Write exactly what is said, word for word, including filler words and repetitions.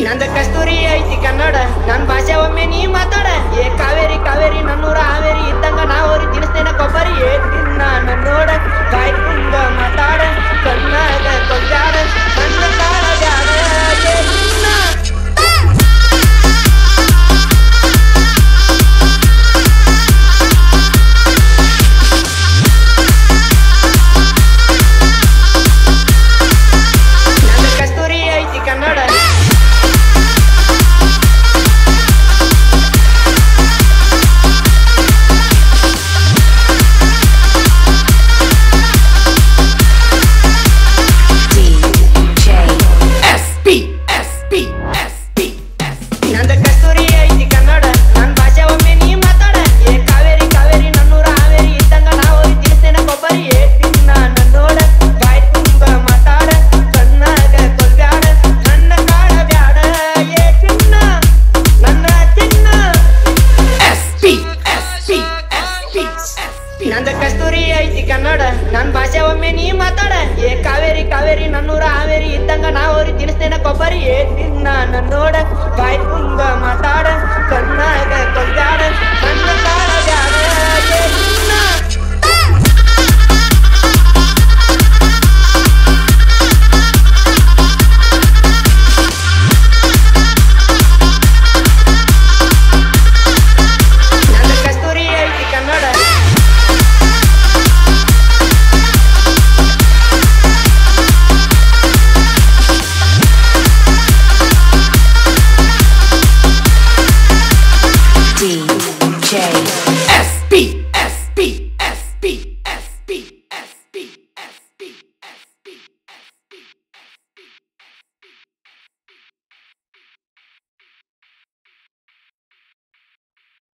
ನಂದ ಕಸ್ತೂರಿ ಐತಿ ಕನ್ನಡ ನನ್ ಭಾಷೆ ಒಮ್ಮೆ ನೀ ಮಾತಾಡ ಏ ಕಾವೇರಿ ಕಾವೇರಿ ನನ್ನೂರ ಹಾವೇರಿ ಇದ್ದಂಗ ನಾ ಅವ್ರಿ ತಿನ್ಸ್ತೇನ ಕೊಬ್ಬರಿ ಏ ತಿನ್ನ ನನ್ನೋಡ ಬಾಯ್ ತುಂಬ ಮಾತಾಡ ಕಣ್ಣಾಗ ಕೊಂಜಾಡ ನನ್ನ ಕಾಳ ಜಾಡ ಏ ತಿನ್ನ ನಂದ ಕಸ್ತೂರಿ ಐತಿ ಕನ್ನಡ ನಂದ ಕಸ್ತೂರಿ ಐತಿ ಕನ್ನಡ ನನ್ ಭಾಷೆ ಒಮ್ಮೆ ನೀ ಮಾತಾಡ ಏ ಕಾವೇರಿ ಕಾವೇರಿ ನನ್ನೂರ ಹಾವೇರಿ ಇದ್ದಂಗ ನಾ ಅವ್ರಿ ತಿನ್ಸ್ತೇನ ಕೊಬ್ಬರಿ ಏ ತಿನ್ನ ನನ್ನೋಡ ಬಾಯ್ ತುಂಬ ಮಾತಾಡ ಕಣ್ಣಾಗ ಕೊಲ್ಬ್ಯಾಡ ನನ್ನ ಕಾಳ ಬ್ಯಾಡ ಏ ತಿನ್ನ ನನ್ನ ತಿನ್ನ ನಂದ ಕಸ್ತೂರಿ ಐತಿ ಕನ್ನಡ ನನ್ ಭಾಷೆ ಒಮ್ಮೆ ನೀ ಮಾತಾಡ ಏ ಕಾವೇರಿ ಕಾವೇರಿ ನನ್ನೂರ ಹಾವೇರಿ ಇದ್ದಂಗ ನಾ ಅವ್ರಿ ತಿನ್ಸ್ತೇನ ಕೊಬ್ಬರಿ ಏ ತಿನ್ನ ನನ್ನೋಡ ಬಾಯ್ ತುಂಬ ಮಾತಾಡ ಕಣ್ಣಾಗ ಕೊಂಜಾಡ